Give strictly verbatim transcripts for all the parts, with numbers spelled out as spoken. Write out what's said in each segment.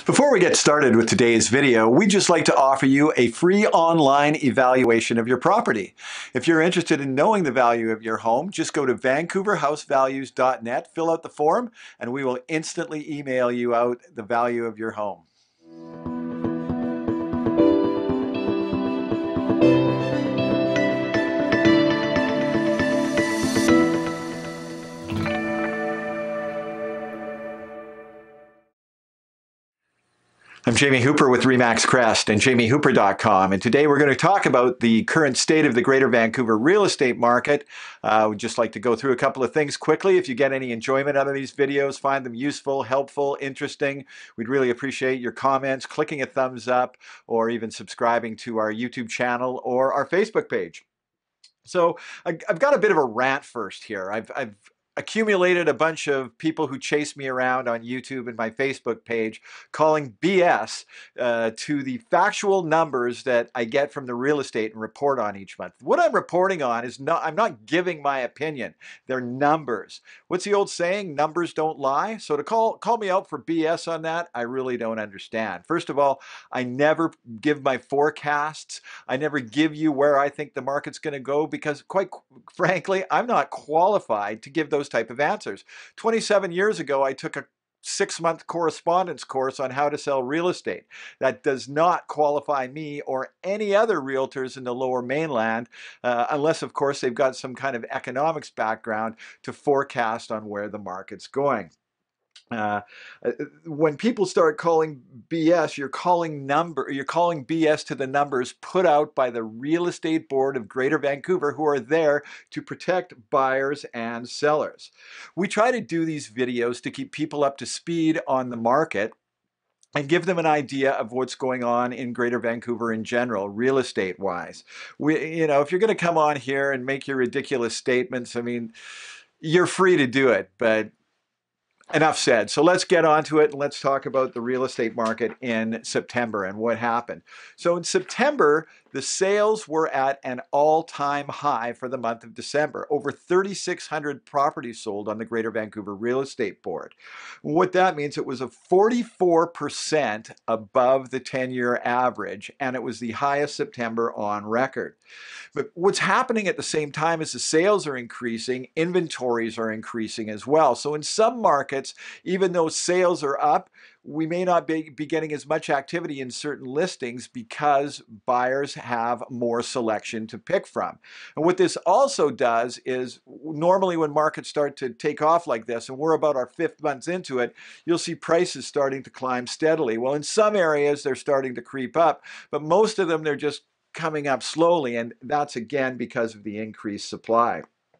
Before we get started with today's video, we'd just like to offer you a free online evaluation of your property. If you're interested in knowing the value of your home, just go to vancouver house values dot net, fill out the form, and we will instantly email you out the value of your home. I'm Jamie Hooper with Remax Crest and jamie hooper dot com, and today we're going to talk about the current state of the Greater Vancouver real estate market. Uh, we'd just like to go through a couple of things quickly. If you get any enjoyment out of these videos, find them useful, helpful, interesting, we'd really appreciate your comments, clicking a thumbs up, or even subscribing to our YouTube channel or our Facebook page. So I, I've got a bit of a rant first here. I've, I've accumulated a bunch of people who chase me around on YouTube and my Facebook page calling B S uh, to the factual numbers that I get from the real estate and report on each month. What I'm reporting on is not, I'm not giving my opinion. They're numbers. What's the old saying? Numbers don't lie. So to call, call me out for B S on that, I really don't understand. First of all, I never give my forecasts. I never give you where I think the market's going to go because quite frankly, I'm not qualified to give those type of answers. twenty-seven years ago, I took a six-month correspondence course on how to sell real estate. That does not qualify me or any other realtors in the Lower Mainland, uh, unless, of course, they've got some kind of economics background to forecast on where the market's going. Uh, when people start calling B S, you're calling number, you're calling B S to the numbers put out by the Real Estate Board of Greater Vancouver, who are there to protect buyers and sellers. We try to do these videos to keep people up to speed on the market and give them an idea of what's going on in Greater Vancouver in general, real estate wise. We, you know, if you're going to come on here and make your ridiculous statements, I mean, you're free to do it, but enough said. So let's get on to it and let's talk about the real estate market in September and what happened. So in September, the sales were at an all-time high for the month of December. Over thirty-six hundred properties sold on the Greater Vancouver Real Estate Board. What that means, it was a forty-four percent above the ten-year average, and it was the highest September on record. But what's happening at the same time as the sales are increasing, inventories are increasing as well. So in some markets, even though sales are up, we may not be, be getting as much activity in certain listings because buyers have more selection to pick from. And what this also does is, normally when markets start to take off like this, and we're about our fifth month into it, you'll see prices starting to climb steadily. Well, in some areas, they're starting to creep up, but most of them, they're just coming up slowly, and that's again because of the increased supply.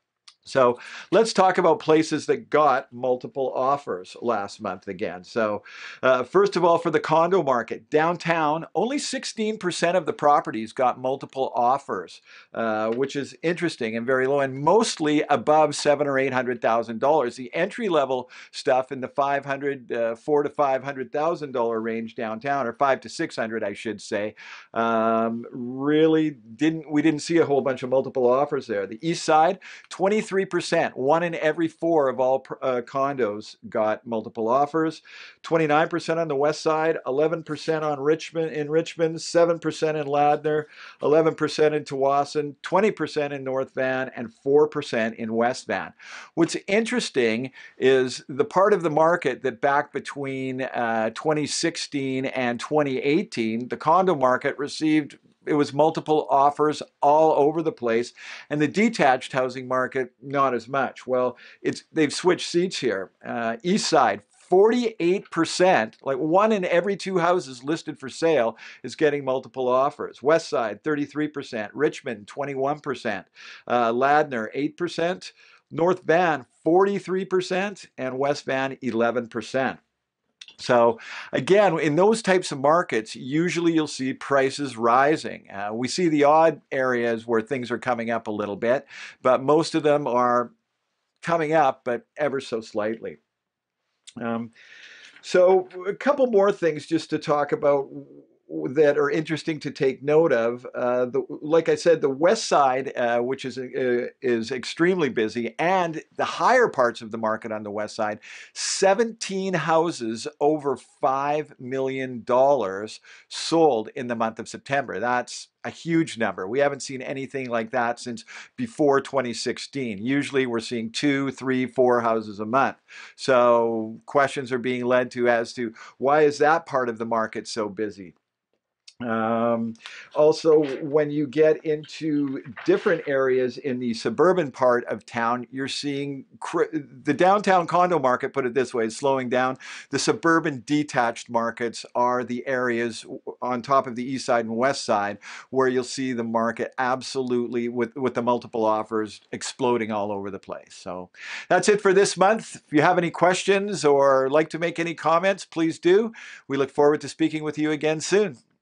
So let's talk about places that got multiple offers last month again. So uh, first of all, for the condo market, downtown, only sixteen percent of the properties got multiple offers, uh, which is interesting and very low, and mostly above seven or eight hundred thousand dollars. The entry level stuff in the five hundred, uh, four to five hundred thousand dollar range downtown, or five to six hundred, I should say, um, really didn't. We didn't see a whole bunch of multiple offers there. The east side, twenty-three percent, one in every four of all uh, condos got multiple offers. twenty-nine percent on the west side, eleven percent on Richmond in Richmond, seven percent in Ladner, eleven percent in Tawasin, twenty percent in North Van, and four percent in West Van. What's interesting is the part of the market that back between uh, twenty sixteen and twenty eighteen, the condo market received it was multiple offers all over the place, and the detached housing market, not as much. Well, it's they've switched seats here. Uh, East side, forty-eight percent, like one in every two houses listed for sale is getting multiple offers. West side, thirty-three percent. Richmond, twenty-one percent. Uh, Ladner, eight percent. North Van, forty-three percent. And West Van, eleven percent. So again, in those types of markets, usually you'll see prices rising. Uh, we see the odd areas where things are coming up a little bit, but most of them are coming up, but ever so slightly. Um, so a couple more things just to talk about that are interesting to take note of. Uh, the, like I said, the west side, uh, which is uh, is extremely busy, and the higher parts of the market on the west side, seventeen houses over five million dollars sold in the month of September. That's a huge number. We haven't seen anything like that since before twenty sixteen. Usually we're seeing two, three, four houses a month. So questions are being led to as to why is that part of the market so busy? Um, also, when you get into different areas in the suburban part of town, you're seeing the downtown condo market, put it this way, is slowing down. The suburban detached markets are the areas on top of the east side and west side where you'll see the market absolutely with, with the multiple offers exploding all over the place. So that's it for this month. If you have any questions or like to make any comments, please do. We look forward to speaking with you again soon.